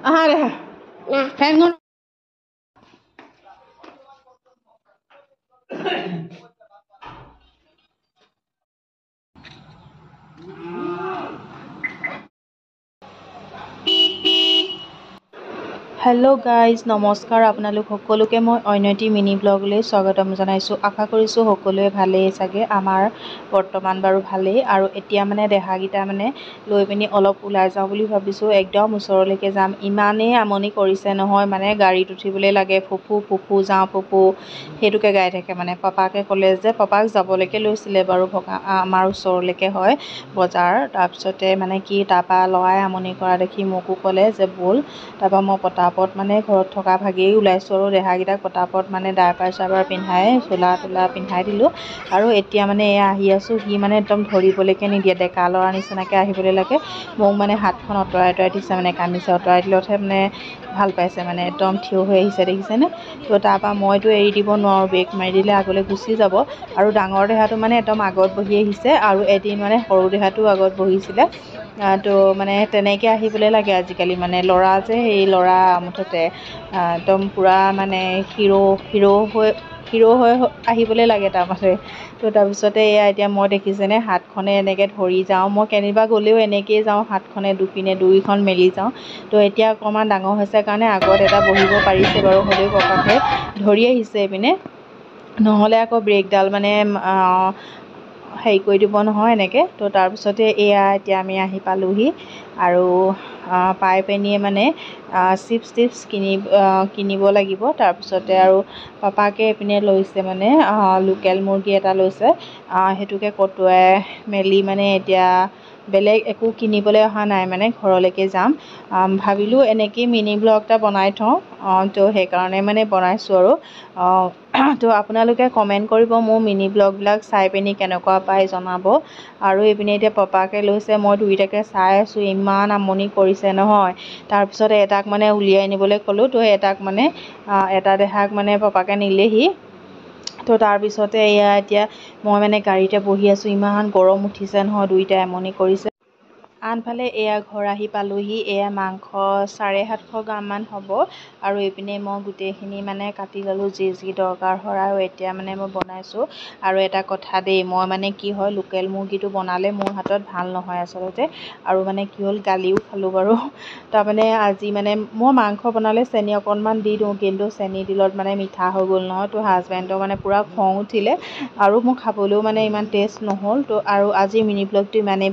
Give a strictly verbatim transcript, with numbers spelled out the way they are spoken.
আহা রে না ফ্যান কোন हेलो गाइज नमस्कार आपनालोक सकलोके मैं अन्यटी मिनी ब्लगले स्वागतम जनाइছোঁ। आशा करिছোঁ सकलोৱে भालेই चागे आमार बर्तमान बारू भालेই आरो एतिया माने देहागिटा माने লৈ পিনি অলপ ওলাই যাওঁ বুলি ভাবিছোঁ। একদম ওচৰলৈকে যাম। ইমানেই আমনি কৰিছে নহয় মানে গাড়ীত উঠিবলৈ লাগে ফুফু ফুফু যাওঁ ফুফু সেইটোকে গাই থাকে মানে পাপাকে ক'লে যে পাপাক যাবলৈকে লৈছিলে বাৰু ভকা আমাৰ ওচৰলৈকে হয় বজাৰ তাৰপিছতে মানে কি তাৰপা লৰাই আমনি কৰা দেখি মোকো ক'লে যে বল তাৰপা মই পতা পট মানে ঘৰত থকা ভাগেই ওলাইছোঁ আৰু দেহাগিটাক পটাপট মানে ডাইপাৰ চাইপাৰ পিন্ধাই চোলা তোলা পিন্ধাই দিলোঁ আৰু এতিয়া মানে এয়া আহি আছোঁ। সি মানে একদম ধৰিবলৈকে নিদিয়ে ডেকা ল'ৰা নিচিনাকৈ আহিবলৈ লাগে। মোক মানে হাতখন অঁতৰাই অঁতৰাই দিছে মানে কান্দিছে অঁতৰাই দিলতহে মানে ভাল পাইছে মানে একদম থিয় হৈ আহিছে দেখিছেনে। তো তাৰপৰা মইতো এৰি দিব নোৱাৰোঁ ব্ৰেক মাৰি দিলে আগলৈ গুচি যাব আৰু ডাঙৰ দেহাটো মানে একদম আগত বহি আহিছে আৰু এদিন মানে সৰু দেহাটো আগত বহিছিলে। তো মানে তেনেকৈ আহিবলৈ লাগে আজিকালি মানে ল'ৰা যে সেই ল'ৰা মুঠতে একদম পূৰা মানে হিৰ' হিৰ' হৈ হিৰ' হৈ আহিবলৈ লাগে তাৰমানে। তো তাৰপিছতে এয়া এতিয়া মই দেখিছেনে হাতখনে এনেকৈ ধৰি যাওঁ মই কেনিবা গ'লেও এনেকৈয়ে যাওঁ হাতখনে দুপিনে দুইখন মেলি যাওঁ। তো এতিয়া অকণমান ডাঙৰ হৈছে কাৰণে আগত এটা বহিব পাৰিছে বাৰু হ'লেও পপাকে ধৰি আহিছে এইপিনে নহ'লে আকৌ ব্ৰেকডাল মানে হেৰি কৰি দিব নহয় এনেকৈ। তো তাৰপিছতে এয়া এতিয়া আমি আহি পালোহি আৰু পাই পিনিয়ে মানে চিপছ টিপছ কিনি কিনিব লাগিব। তাৰপিছতে আৰু পাপাকে এইপিনে লৈছে মানে লোকেল মুৰ্গী এটা লৈছে সেইটোকে কটোৱাই মেলি মানে এতিয়া বেলেগ একো কিনিবলৈ অহা নাই মানে ঘৰলৈকে যাম ভাবিলোঁ এনেকেই মিনি ব্লগ এটা বনাই থওঁ। তো সেইকাৰণে মানে বনাইছোঁ আৰু তো আপোনালোকে কমেণ্ট কৰিব মোৰ মিনি ব্লগবিলাক চাই পিনি কেনেকুৱা পায় জনাব। আৰু এইপিনে এতিয়া পাপাকে লৈছে মই দুইটাকে চাই আছোঁ ইমান আমনি কৰিছে নহয়। তাৰপিছতে এটাক মানে উলিয়াই নিবলৈ ক'লোঁ তো এটাক মানে এটা দেহাক মানে পাপাকে নিলেহি। তো তাৰপিছতে এয়া এতিয়া মই মানে গাড়ীতে বহি আছোঁ ইমান গৰম উঠিছে নহয় দুইটাই আমনি কৰিছে। আনফালে এয়া ঘৰ আহি পালোহি। এয়া মাংস চাৰে সাতশ গ্ৰামমান হ'ব আৰু এইপিনে মই গোটেইখিনি মানে কাটি ল'লোঁ যি যি দৰকাৰ হয় আৰু এতিয়া মানে মই বনাইছোঁ। আৰু এটা কথা দেই মই মানে কি হয় লোকেল মুৰ্গীটো বনালে মোৰ হাতত ভাল নহয় আচলতে আৰু মানে কি হ'ল গালিও খালোঁ বাৰু। তাৰমানে আজি মানে মই মাংস বনালে চেনি অকণমান দি দিওঁ কিন্তু চেনি দিলত মানে মিঠা হৈ গ'ল নহয়। তো হাজবেণ্ডৰ মানে পূৰা খং উঠিলে আৰু মোৰ খাবলৈও মানে ইমান টেষ্ট নহ'ল। তো আৰু আজি মিনি ব্লগটো ইমানেই